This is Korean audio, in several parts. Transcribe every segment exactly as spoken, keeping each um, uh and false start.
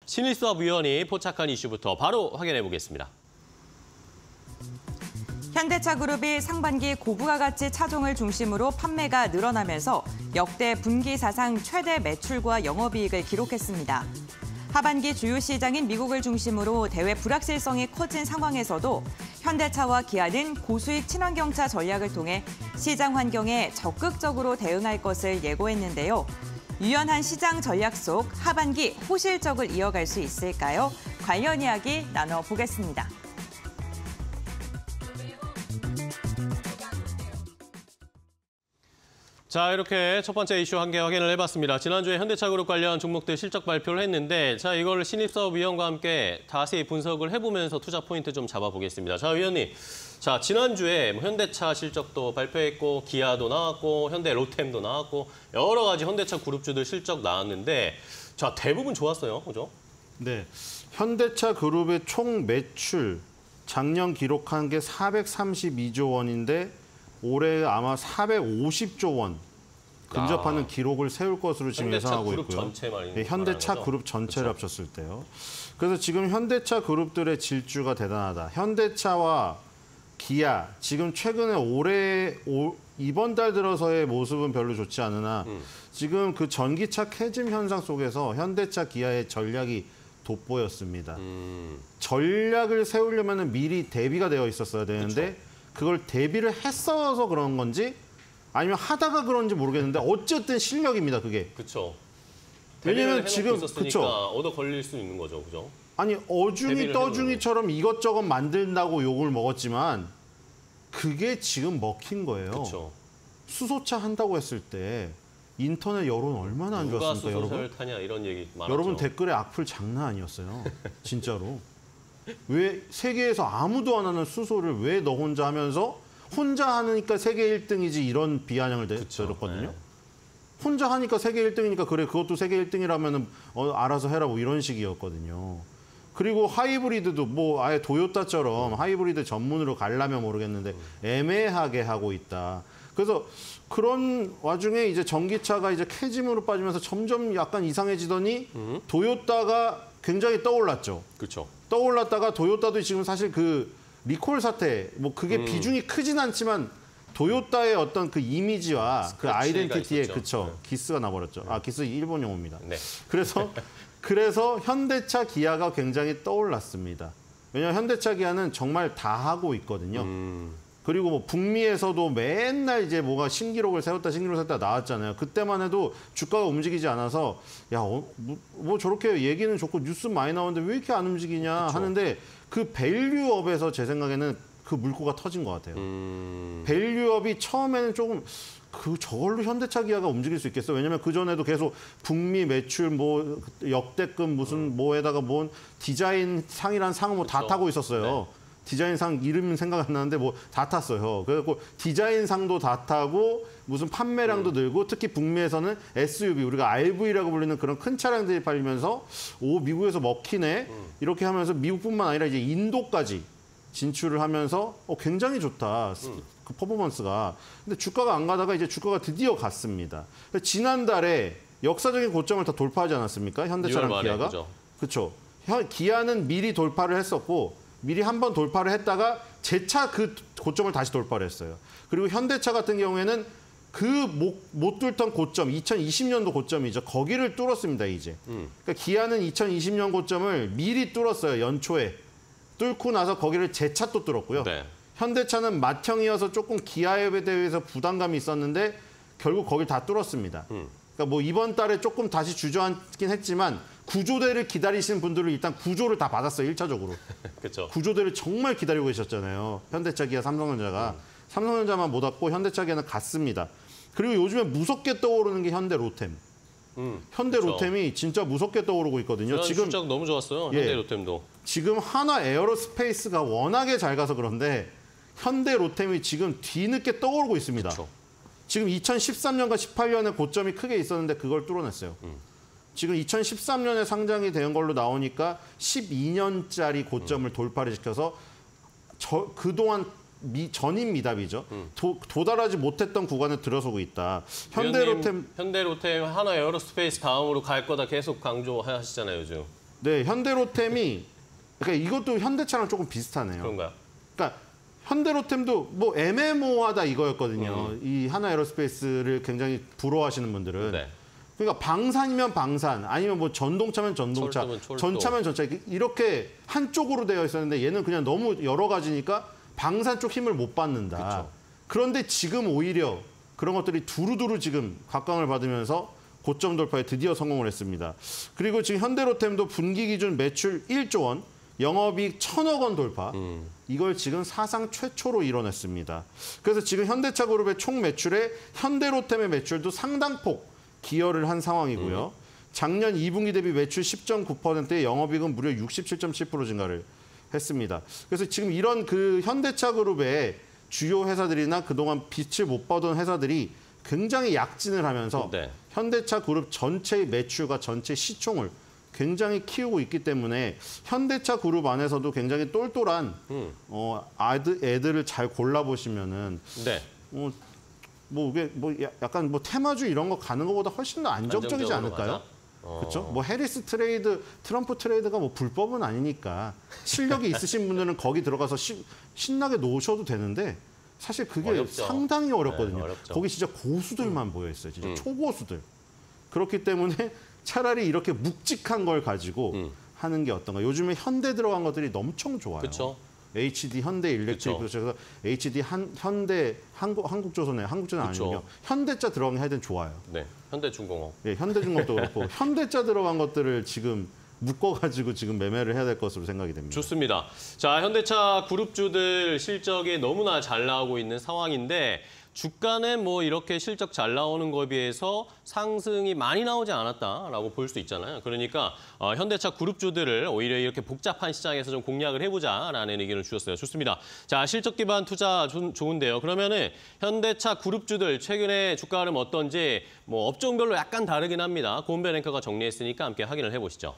신일사업위원이 포착한 이슈부터 바로 확인해 보겠습니다. 현대차그룹이 상반기 고부가 가치 차종을 중심으로 판매가 늘어나면서 역대 분기 사상 최대 매출과 영업이익을 기록했습니다. 하반기 주요 시장인 미국을 중심으로 대외 불확실성이 커진 상황에서도 현대차와 기아는 고수익 친환경차 전략을 통해 시장 환경에 적극적으로 대응할 것을 예고했는데요. 유연한 시장 전략 속 하반기 호실적을 이어갈 수 있을까요? 관련 이야기 나눠보겠습니다. 자, 이렇게 첫 번째 이슈 한 개 확인을 해봤습니다. 지난주에 현대차그룹 관련 종목들 실적 발표를 했는데 자, 이걸 신입사업위원과 함께 자세히 분석을 해보면서 투자 포인트 좀 잡아보겠습니다. 자, 위원님. 자, 지난주에 뭐 현대차 실적도 발표했고 기아도 나왔고 현대 로템도 나왔고 여러 가지 현대차 그룹주들 실적 나왔는데 자, 대부분 좋았어요. 그죠? 네. 현대차 그룹의 총 매출 작년 기록한 게 사백삼십이조 원인데 올해 아마 사백오십조 원 근접하는 아, 기록을 세울 것으로 지금 예상하고 있고요. 전체 네, 현대차 그룹 전체를 그렇죠? 합쳤을 때요. 그래서 지금 현대차 그룹들의 질주가 대단하다. 현대차와 기아, 지금 최근에 올해 오, 이번 달 들어서의 모습은 별로 좋지 않으나 음. 지금 그 전기차 캐즘 현상 속에서 현대차, 기아의 전략이 돋보였습니다. 음. 전략을 세우려면 미리 대비가 되어 있었어야 되는데 그쵸? 그걸 대비를 했어서 그런 건지 아니면 하다가 그런지 모르겠는데 어쨌든 실력입니다, 그게. 그렇죠. 왜냐면 지금 그쵸. 얻어 걸릴 수 있는 거죠, 그죠? 아니 어중이 떠중이처럼 이것저것 만든다고 욕을 먹었지만 그게 지금 먹힌 거예요. 그쵸. 수소차 한다고 했을 때 인터넷 여론 얼마나 안 좋았습니까, 여러분? 누가 수소차를 타냐 이런 얘기 많았죠. 여러분 댓글에 악플 장난 아니었어요, 진짜로. 왜 세계에서 아무도 안 하는 수소를 왜 너 혼자 하면서 혼자 하니까 세계 일 등이지 이런 비아냥을 들었거든요. 네. 혼자 하니까 세계 일 등이니까 그래 그것도 세계 일 등이라면 어, 알아서 해라 뭐 이런 식이었거든요. 그리고 하이브리드도 뭐 아예 도요타처럼 음. 하이브리드 전문으로 가려면 모르겠는데 애매하게 하고 있다. 그래서 그런 와중에 이제 전기차가 이제 캐짐으로 빠지면서 점점 약간 이상해지더니 음. 도요타가 굉장히 떠올랐죠. 그렇죠. 떠올랐다가 도요타도 지금 사실 그 리콜 사태, 뭐 그게 음. 비중이 크진 않지만 도요타의 어떤 그 이미지와 그 아이덴티티에 그쵸 네. 기스가 나버렸죠. 네. 아 기스 일본 용어입니다. 네. 그래서 그래서 현대차, 기아가 굉장히 떠올랐습니다. 왜냐하면 현대차, 기아는 정말 다 하고 있거든요. 음. 그리고 뭐 북미에서도 맨날 이제 뭐가 신기록을 세웠다 신기록을 세웠다 나왔잖아요. 그때만 해도 주가가 움직이지 않아서 야, 어, 뭐, 뭐 저렇게 얘기는 좋고 뉴스 많이 나오는데 왜 이렇게 안 움직이냐 그쵸. 하는데 그 밸류업에서 제 생각에는 그 물꼬가 터진 것 같아요. 음... 밸류업이 처음에는 조금 그 저걸로 현대차, 기아가 움직일 수 있겠어. 왜냐면 그 전에도 계속 북미 매출 뭐 역대급 무슨 음. 뭐에다가 뭔 디자인 상이란 상을 뭐 다 타고 있었어요. 네. 디자인상 이름 생각 안 나는데 뭐 다 탔어요. 그래갖고 디자인상도 다 타고 무슨 판매량도 음. 늘고 특히 북미에서는 에스유브이 우리가 알브이라고 불리는 그런 큰 차량들이 팔리면서 오 미국에서 먹히네 음. 이렇게 하면서 미국뿐만 아니라 이제 인도까지 진출을 하면서 어, 굉장히 좋다 음. 그 퍼포먼스가. 근데 주가가 안 가다가 이제 주가가 드디어 갔습니다. 지난달에 역사적인 고점을 다 돌파하지 않았습니까? 현대차랑 기아가. 그렇죠. 기아는 미리 돌파를 했었고. 미리 한 번 돌파를 했다가 재차 그 고점을 다시 돌파를 했어요. 그리고 현대차 같은 경우에는 그 못, 못 뚫던 고점, 이천이십 년도 고점이죠. 거기를 뚫었습니다, 이제. 음. 그러니까 기아는 이천이십 년 고점을 미리 뚫었어요, 연초에. 뚫고 나서 거기를 재차 또 뚫었고요. 네. 현대차는 맏형이어서 조금 기아에 대해서 부담감이 있었는데 결국 거길 다 뚫었습니다. 음. 그러니까 뭐 이번 달에 조금 다시 주저앉긴 했지만 구조대를 기다리시는 분들은 일단 구조를 다 받았어요, 일 차적으로. 그렇죠. 구조대를 정말 기다리고 계셨잖아요. 현대차, 기아, 삼성전자가. 음. 삼성전자만 못 왔고 현대차, 기아는 갔습니다. 그리고 요즘에 무섭게 떠오르는 게 현대 로템. 음, 현대 그렇죠. 로템이 진짜 무섭게 떠오르고 있거든요. 지금 실적 너무 좋았어요, 현대 예, 로템도. 지금 하나 에어로스페이스가 워낙에 잘 가서 그런데 현대 로템이 지금 뒤늦게 떠오르고 있습니다. 그렇죠. 지금 이천십삼 년과 십팔 년에 고점이 크게 있었는데 그걸 뚫어냈어요. 음. 지금 이천십삼 년에 상장이 된 걸로 나오니까 십이 년짜리 고점을 음. 돌파를 시켜서 저, 그동안 미, 전임 미답이죠. 음. 도, 도달하지 못했던 구간에 들어서고 있다. 현대로템 현대로템 하나 에어로스페이스 다음으로 갈 거다 계속 강조하시잖아요, 요즘. 네, 현대로템이 그러니까 이것도 현대차랑 조금 비슷하네요. 그런가요? 그러니까 현대로템도 뭐 애매모호하다 이거였거든요. 음. 이 하나에어로스페이스를 굉장히 부러워하시는 분들은. 네. 그러니까 방산이면 방산, 아니면 뭐 전동차면 전동차, 철도면 철도. 전차면 전차 이렇게 한쪽으로 되어 있었는데 얘는 그냥 너무 여러 가지니까 방산 쪽 힘을 못 받는다. 그쵸. 그런데 지금 오히려 그런 것들이 두루두루 지금 각광을 받으면서 고점 돌파에 드디어 성공을 했습니다. 그리고 지금 현대로템도 분기 기준 매출 일조 원, 영업이익 천억 원 돌파. 음. 이걸 지금 사상 최초로 이뤄냈습니다. 그래서 지금 현대차 그룹의 총 매출에 현대로템의 매출도 상당폭 기여를 한 상황이고요. 음. 작년 이 분기 대비 매출 십 점 구 퍼센트의 영업이익은 무려 육십칠 점 칠 퍼센트 증가를 했습니다. 그래서 지금 이런 그 현대차 그룹의 주요 회사들이나 그동안 빛을 못 보던 회사들이 굉장히 약진을 하면서 네. 현대차 그룹 전체의 매출과 전체 시총을 굉장히 키우고 있기 때문에 현대차 그룹 안에서도 굉장히 똘똘한 음. 어, 아들, 애들을 잘 골라보시면은 네. 어, 뭐 이게 뭐 약간 뭐 테마주 이런 거 가는 것보다 훨씬 더 안정적이지 않을까요? 어. 그렇죠? 뭐 해리스 트레이드, 트럼프 트레이드가 뭐 불법은 아니니까 실력이 있으신 분들은 거기 들어가서 시, 신나게 노셔도 되는데 사실 그게 어렵죠. 상당히 어렵거든요. 네, 어렵죠. 거기 진짜 고수들만 모여 있어요. 진짜 음. 초고수들. 그렇기 때문에 차라리 이렇게 묵직한 걸 가지고 음. 하는 게 어떤가. 요즘에 현대 들어간 것들이 엄청 좋아요. 그렇죠. 에이치디, 현대 일렉트릭, 그쵸. 그래서 에이치디, 한, 현대, 한국, 한국조선에, 한국조선 그쵸. 아니군요. 현대차 들어간 게 하여튼 좋아요. 네. 현대중공업. 예, 현대중공업도 그렇고 현대차 들어간 것들을 지금 묶어가지고 지금 매매를 해야 될 것으로 생각이 됩니다. 좋습니다. 자, 현대차 그룹주들 실적이 너무나 잘 나오고 있는 상황인데 주가는 뭐 이렇게 실적 잘 나오는 거에 비해서 상승이 많이 나오지 않았다라고 볼 수 있잖아요. 그러니까 어, 현대차 그룹주들을 오히려 이렇게 복잡한 시장에서 좀 공략을 해보자라는 의견을 주셨어요. 좋습니다. 자, 실적 기반 투자 조, 좋은데요. 그러면은 현대차 그룹주들 최근에 주가 흐름 어떤지 뭐 업종별로 약간 다르긴 합니다. 고은별 앵커가 정리했으니까 함께 확인을 해보시죠.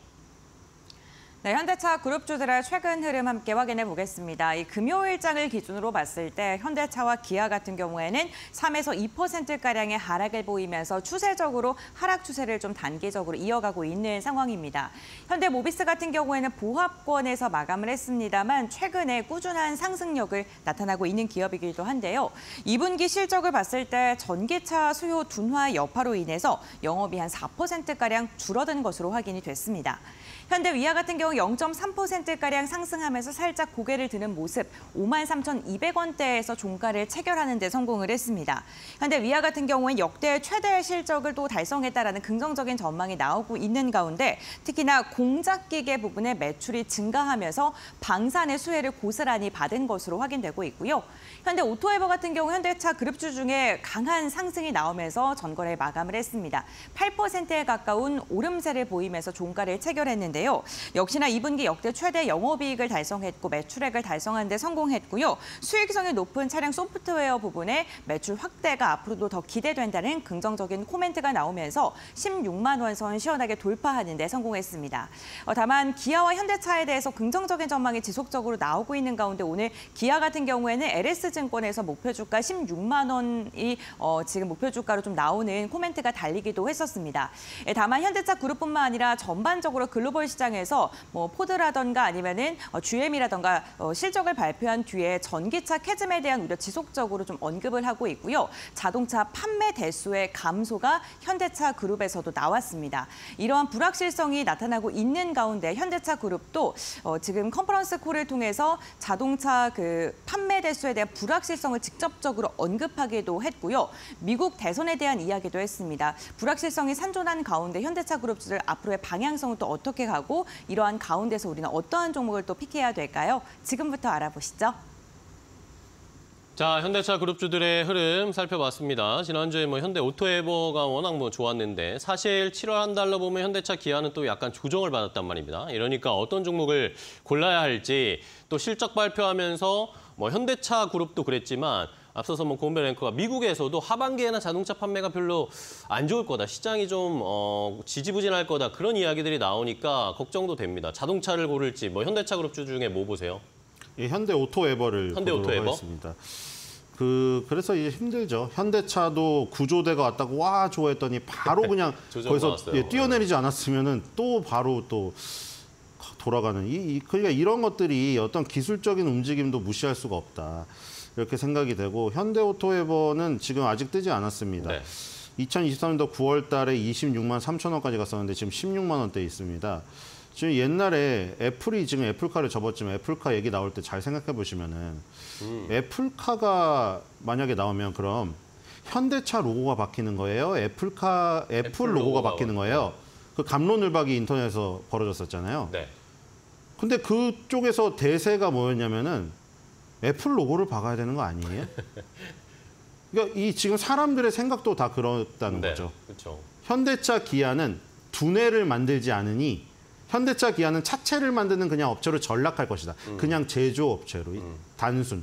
네, 현대차 그룹주들의 최근 흐름 함께 확인해 보겠습니다. 이 금요일장을 기준으로 봤을 때 현대차와 기아 같은 경우에는 삼에서 이 퍼센트가량의 하락을 보이면서 추세적으로 하락 추세를 좀 단기적으로 이어가고 있는 상황입니다. 현대모비스 같은 경우에는 보합권에서 마감을 했습니다만 최근에 꾸준한 상승력을 나타나고 있는 기업이기도 한데요. 이 분기 실적을 봤을 때 전기차 수요 둔화 여파로 인해서 영업이 한 사 퍼센트가량 줄어든 것으로 확인이 됐습니다. 현대위아 같은 경우 영 점 삼 퍼센트가량 상승하면서 살짝 고개를 드는 모습, 오만 삼천이백 원대에서 종가를 체결하는 데 성공을 했습니다. 현대위아 같은 경우는 역대 최대 실적을 또 달성했다라는 긍정적인 전망이 나오고 있는 가운데 특히나 공작기계 부분의 매출이 증가하면서 방산의 수혜를 고스란히 받은 것으로 확인되고 있고요. 현대오토에버 같은 경우 현대차 그룹주 중에 강한 상승이 나오면서 전거래 마감을 했습니다. 팔 퍼센트에 가까운 오름세를 보이면서 종가를 체결했는데요. 역시나 이 분기 역대 최대 영업이익을 달성했고 매출액을 달성하는 데 성공했고요. 수익성이 높은 차량 소프트웨어 부분에 매출 확대가 앞으로도 더 기대된다는 긍정적인 코멘트가 나오면서 십육만 원 선 시원하게 돌파하는 데 성공했습니다. 어, 다만 기아와 현대차에 대해서 긍정적인 전망이 지속적으로 나오고 있는 가운데 오늘 기아 같은 경우에는 엘에스증권에서 목표 주가 십육만 원이 어, 지금 목표 주가로 좀 나오는 코멘트가 달리기도 했었습니다. 예, 다만 현대차 그룹뿐만 아니라 전반적으로 글로벌 시장에서 뭐 포드라던가 아니면은 지엠이라던가 어, 실적을 발표한 뒤에 전기차 캐즘에 대한 우려 지속적으로 좀 언급을 하고 있고요. 자동차 판매 대수의 감소가 현대차 그룹에서도 나왔습니다. 이러한 불확실성이 나타나고 있는 가운데 현대차 그룹도 어, 지금 컨퍼런스 콜을 통해서 자동차 그 판매 대수에 대한 불확실성을 직접적으로 언급하기도 했고요. 미국 대선에 대한 이야기도 했습니다. 불확실성이 산존한 가운데 현대차 그룹주들 앞으로의 방향성은 또 어떻게 가고 이러한 가운데서 우리는 어떠한 종목을 또 픽해야 될까요? 지금부터 알아보시죠. 자, 현대차 그룹주들의 흐름 살펴봤습니다. 지난주에 뭐 현대 오토에버가 워낙 뭐 좋았는데 사실 칠월 한 달로 보면 현대차 기아는 또 약간 조정을 받았단 말입니다. 이러니까 어떤 종목을 골라야 할지 또 실적 발표하면서 뭐 현대차 그룹도 그랬지만 앞서서 뭐 고은별 앵커가 미국에서도 하반기에는 자동차 판매가 별로 안 좋을 거다. 시장이 좀 어, 지지부진할 거다. 그런 이야기들이 나오니까 걱정도 됩니다. 자동차를 고를지 뭐 현대차 그룹주 중에 뭐 보세요? 예, 현대 오토에버를 현대 오토에버? 하겠습니다. 그 그래서 이제 힘들죠. 현대차도 구조대가 왔다고 와 좋아했더니 바로 그냥 거기서 예, 뛰어내리지 않았으면은 또 바로 또 돌아가는 이, 이 그러니까 이런 것들이 어떤 기술적인 움직임도 무시할 수가 없다. 이렇게 생각이 되고 현대오토웨버는 지금 아직 뜨지 않았습니다. 네. 이천이십삼 년도 구월 달에 이십육만 삼천 원까지 갔었는데 지금 십육만 원대에 있습니다. 지금 옛날에 애플이 지금 애플카를 접었지만 애플카 얘기 나올 때 잘 생각해 보시면은 음. 애플카가 만약에 나오면 그럼 현대차 로고가 바뀌는 거예요? 애플카 애플, 애플 로고가, 로고가 바뀌는 거예요? 그 갑론을박이 인터넷에서 벌어졌었잖아요. 네. 근데 그쪽에서 대세가 뭐였냐면은 애플 로고를 박아야 되는 거 아니에요? 그러니까 이 지금 사람들의 생각도 다 그렇다는 네, 거죠. 그렇죠. 현대차 기아는 두뇌를 만들지 않으니 현대차 기아는 차체를 만드는 그냥 업체로 전락할 것이다. 음. 그냥 제조업체로 음. 단순.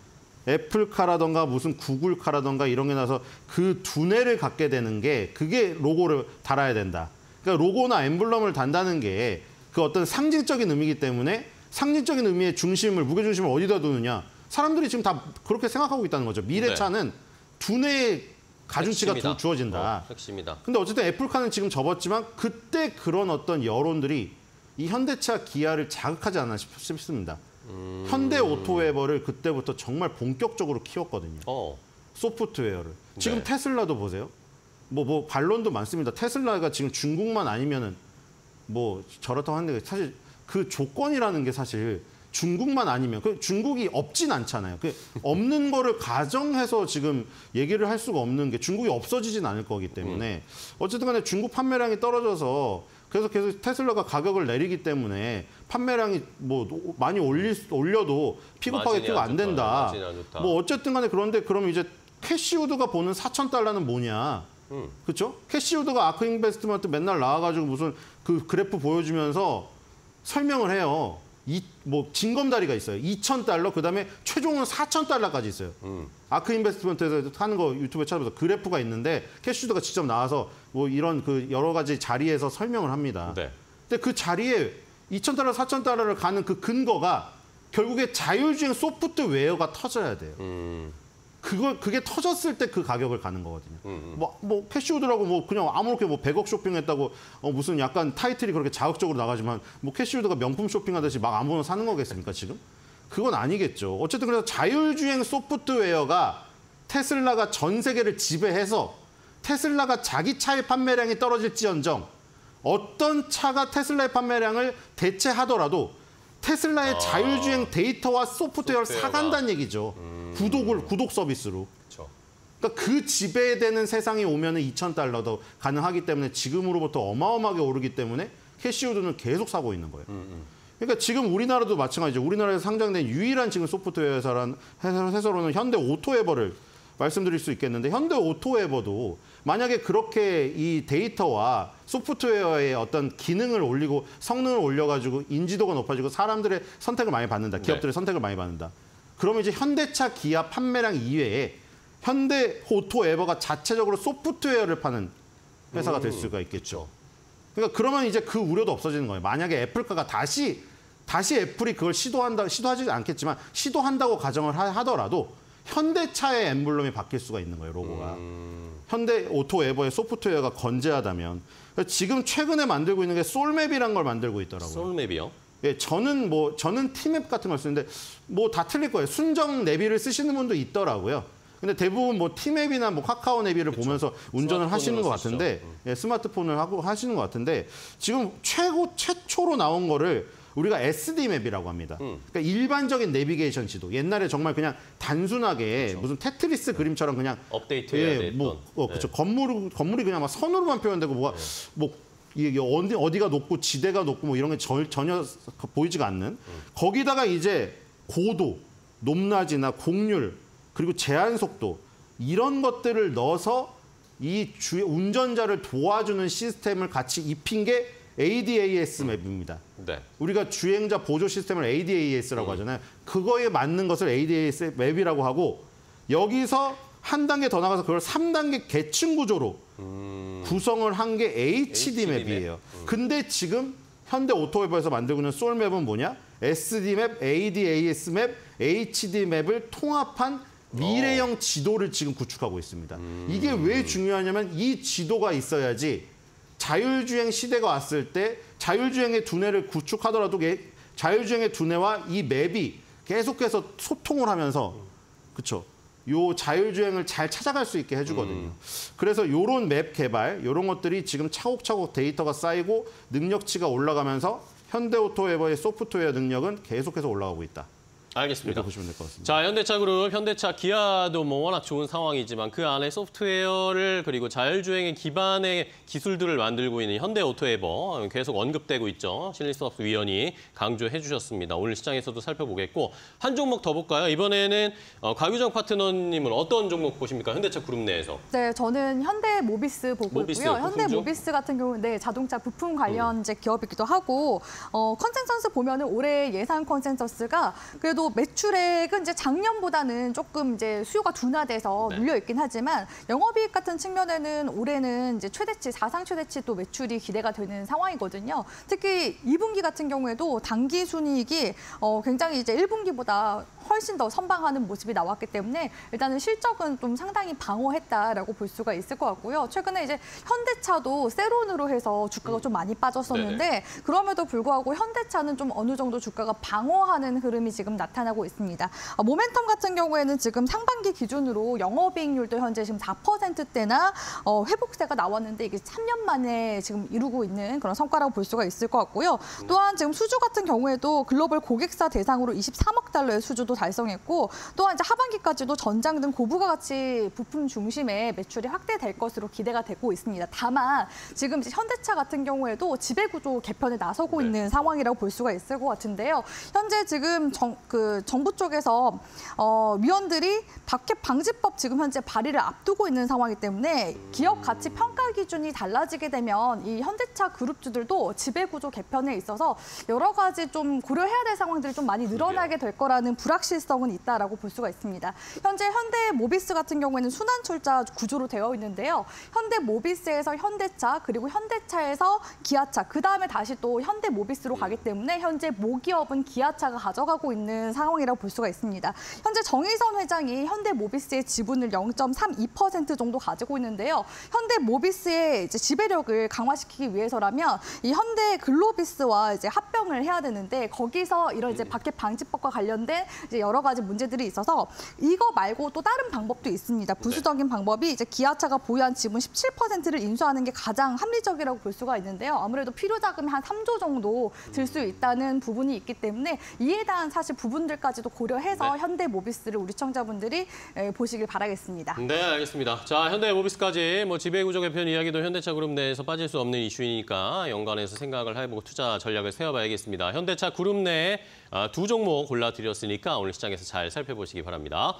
애플카라던가 무슨 구글카라던가 이런 게 나서 그 두뇌를 갖게 되는 게 그게 로고를 달아야 된다. 그러니까 로고나 엠블럼을 단다는 게 그 어떤 상징적인 의미이기 때문에 상징적인 의미의 중심을 무게중심을 어디다 두느냐. 사람들이 지금 다 그렇게 생각하고 있다는 거죠. 미래차는 네. 두뇌의 가중치가 두, 주어진다. 어, 핵심이다. 근데 어쨌든 애플카는 지금 접었지만 그때 그런 어떤 여론들이 이 현대차 기아를 자극하지 않나 싶, 싶습니다. 음... 현대오토웨버를 그때부터 정말 본격적으로 키웠거든요. 어. 소프트웨어를. 지금 네. 테슬라도 보세요. 뭐, 뭐 반론도 많습니다. 테슬라가 지금 중국만 아니면은 뭐 저렇다고 하는데 사실 그 조건이라는 게 사실 중국만 아니면 그 중국이 없진 않잖아요. 그 없는 거를 가정해서 지금 얘기를 할 수가 없는 게 중국이 없어지진 않을 거기 때문에 어쨌든 간에 중국 판매량이 떨어져서 그래서 계속 테슬라가 가격을 내리기 때문에 판매량이 뭐 많이 올릴 올려도 픽업하기 픽업 안 된다. 안 뭐 어쨌든 간에 그런데 그럼 이제 캐시우드가 보는 사천 달러는 뭐냐? 음. 그렇죠? 캐시우드가 아크 인베스트먼트 맨날 나와가지고 무슨 그 그래프 보여주면서 설명을 해요. 이, 뭐 징검다리가 있어요. 이천 달러, 그다음에 최종은 사천 달러까지 있어요. 음. 아크 인베스트먼트에서 하는 거 유튜브에 찾아봐서 그래프가 있는데 캐시우드가 직접 나와서 뭐 이런 그 여러 가지 자리에서 설명을 합니다. 네. 근데 그 자리에 이천 달러, 사천 달러를 가는 그 근거가 결국에 자율주행 소프트웨어가 터져야 돼요. 음. 그걸 그게 터졌을 때 그 가격을 가는 거거든요. 음. 뭐, 뭐 캐시우드라고 뭐 그냥 아무렇게 뭐 백억 쇼핑했다고 어 무슨 약간 타이틀이 그렇게 자극적으로 나가지만 뭐 캐시우드가 명품 쇼핑하듯이 막 아무거나 사는 거겠습니까 지금? 그건 아니겠죠. 어쨌든 그래서 자율주행 소프트웨어가 테슬라가 전 세계를 지배해서 테슬라가 자기 차의 판매량이 떨어질지언정 어떤 차가 테슬라의 판매량을 대체하더라도 테슬라의 아, 자율주행 데이터와 소프트웨어를 소프트웨어가. 사간다는 얘기죠. 음. 구독을 구독 서비스로. 그쵸. 그러니까 그 지배되는 세상이 오면은 이천 달러도 가능하기 때문에 지금으로부터 어마어마하게 오르기 때문에 캐시우드는 계속 사고 있는 거예요. 음, 음. 그러니까 지금 우리나라도 마찬가지죠. 우리나라에서 상장된 유일한 지금 소프트웨어 회사란 회사로는 현대오토웨버를 말씀드릴 수 있겠는데 현대오토웨버도 만약에 그렇게 이 데이터와 소프트웨어의 어떤 기능을 올리고 성능을 올려가지고 인지도가 높아지고 사람들의 선택을 많이 받는다. 기업들의 네. 선택을 많이 받는다. 그러면 이제 현대차, 기아 판매량 이외에 현대오토웨버가 자체적으로 소프트웨어를 파는 회사가 될 수가 있겠죠. 그러니까 그러면 이제 그 우려도 없어지는 거예요. 만약에 애플카가 다시 다시 애플이 그걸 시도한다 시도하지 않겠지만 시도한다고 가정을 하, 하더라도 현대차의 엠블럼이 바뀔 수가 있는 거예요, 로고가. 음... 현대오토웨버의 소프트웨어가 건재하다면. 지금 최근에 만들고 있는 게 솔맵이라는 걸 만들고 있더라고요. 솔맵이요? 예, 저는 뭐 저는 티맵 같은 걸 쓰는데 뭐 다 틀릴 거예요. 순정 내비를 쓰시는 분도 있더라고요. 근데 대부분 뭐 티맵이나 뭐 카카오 내비를 그쵸. 보면서 운전을 하시는 것 같은데 음. 예, 스마트폰을 하고 하시는 것 같은데 지금 최고 최초로 나온 거를 우리가 에스디맵이라고 합니다. 음. 그러니까 일반적인 내비게이션 지도. 옛날에 정말 그냥 단순하게 그렇죠. 무슨 테트리스 네. 그림처럼 그냥 업데이트해야 예, 됐던. 뭐, 어, 그렇죠. 네. 건물 건물이 그냥 막 선으로만 표현되고 뭐가 네. 뭐 이게 어디 어디가 높고 지대가 높고 뭐 이런 게 저, 전혀 보이지가 않는. 음. 거기다가 이제 고도, 높낮이나 곡률 그리고 제한 속도 이런 것들을 넣어서 이 주, 운전자를 도와주는 시스템을 같이 입힌 게 에이디에이에스 음. 맵입니다. 네. 우리가 주행자 보조 시스템을 에이디에이에스라고 음. 하잖아요. 그거에 맞는 것을 에이디에이에스 맵이라고 하고 여기서 한 단계 더 나가서 그걸 삼 단계 계층 구조로 음. 구성을 한 게 에이치디 맵이에요. 음. 근데 지금 현대오토웨버에서 만들고 있는 솔맵은 뭐냐? 에스디맵, 에이디에이에스 맵, 에이치디 맵을 통합한 미래형 오. 지도를 지금 구축하고 있습니다. 음. 이게 왜 중요하냐면 이 지도가 있어야지 자율주행 시대가 왔을 때 자율주행의 두뇌를 구축하더라도 자율주행의 두뇌와 이 맵이 계속해서 소통을 하면서 그렇죠. 요 자율주행을 잘 찾아갈 수 있게 해주거든요. 음. 그래서 요런 맵 개발, 요런 것들이 지금 차곡차곡 데이터가 쌓이고 능력치가 올라가면서 현대오토웨버의 소프트웨어 능력은 계속해서 올라가고 있다. 알겠습니다. 이렇게 보시면 될 것 같습니다. 자, 현대차 그룹, 현대차, 기아도 뭐 워낙 좋은 상황이지만 그 안에 소프트웨어를 그리고 자율주행의 기반의 기술들을 만들고 있는 현대오토웨버 계속 언급되고 있죠. 신리섭 위원이 강조해 주셨습니다. 오늘 시장에서도 살펴보겠고 한 종목 더 볼까요? 이번에는 어, 곽유정 파트너님은 어떤 종목 보십니까? 현대차 그룹 내에서. 네, 저는 현대모비스 보고 모비스, 있고요. 부품주? 현대모비스 같은 경우는 네, 자동차 부품 관련 이제 기업이기도 하고 어, 컨센서스 보면은 올해 예상 컨센서스가 그래도 매출액은 이제 작년보다는 조금 이제 수요가 둔화돼서 네. 눌려 있긴 하지만 영업이익 같은 측면에는 올해는 이제 최대치 사상 최대치 또 매출이 기대가 되는 상황이거든요. 특히 이 분기 같은 경우에도 당기 순이익이 어, 굉장히 이제 일 분기보다 훨씬 더 선방하는 모습이 나왔기 때문에 일단은 실적은 좀 상당히 방어했다라고 볼 수가 있을 것 같고요. 최근에 이제 현대차도 세론으로 해서 주가가 좀 많이 빠졌었는데 네네. 그럼에도 불구하고 현대차는 좀 어느 정도 주가가 방어하는 흐름이 지금 나타나고 있습니다. 아, 모멘텀 같은 경우에는 지금 상반기 기준으로 영업이익률도 현재 지금 사 퍼센트대나 어, 회복세가 나왔는데 이게 삼 년 만에 지금 이루고 있는 그런 성과라고 볼 수가 있을 것 같고요. 또한 지금 수주 같은 경우에도 글로벌 고객사 대상으로 이십삼억 달러의 수주도 달성했고 또한 이제 하반기까지도 전장 등 고부가 가치 부품 중심의 매출이 확대될 것으로 기대가 되고 있습니다. 다만 지금 이제 현대차 같은 경우에도 지배구조 개편에 나서고 네. 있는 상황이라고 볼 수가 있을 것 같은데요. 현재 지금 정, 그 정부 쪽에서 어, 위원들이 박해 방지법 지금 현재 발의를 앞두고 있는 상황이기 때문에 기업 가치 평가 기준이 달라지게 되면 이 현대차 그룹주들도 지배구조 개편에 있어서 여러 가지 좀 고려해야 될 상황들이 좀 많이 늘어나게 될 거라는 불확실성은 있다라고 볼 수가 있습니다. 현재 현대모비스 같은 경우에는 순환출자 구조로 되어 있는데요. 현대모비스에서 현대차 그리고 현대차에서 기아차 그다음에 다시 또 현대모비스로 가기 때문에 현재 모기업은 기아차가 가져가고 있는 상황이라고 볼 수가 있습니다. 현재 정의선 회장이 현대모비스의 지분을 영 점 삼이 퍼센트 정도 가지고 있는데요. 현대모비스의 이제 지배력을 강화시키기 위해서라면 이 현대글로비스와 이제 합병을 해야 되는데 거기서 이런 이제 박해 방지법과 관련된 이제 여러 가지 문제들이 있어서 이거 말고 또 다른 방법도 있습니다. 부수적인 방법이 이제 기아차가 보유한 지분 십칠 퍼센트를 인수하는 게 가장 합리적이라고 볼 수가 있는데요. 아무래도 필요 자금이 한 삼조 정도 들 수 있다는 부분이 있기 때문에 이에 대한 사실 부분들까지도 고려해서 네. 현대모비스를 우리 시청자분들이 보시길 바라겠습니다. 네, 알겠습니다. 자, 현대모비스까지 뭐 지배구조 개편 이야기도 현대차 그룹 내에서 빠질 수 없는 이슈이니까 연관해서 생각을 해보고 투자 전략을 세워봐야겠습니다. 현대차 그룹 내에 두 종목 골라드렸으니까 오늘 시장에서 잘 살펴보시기 바랍니다.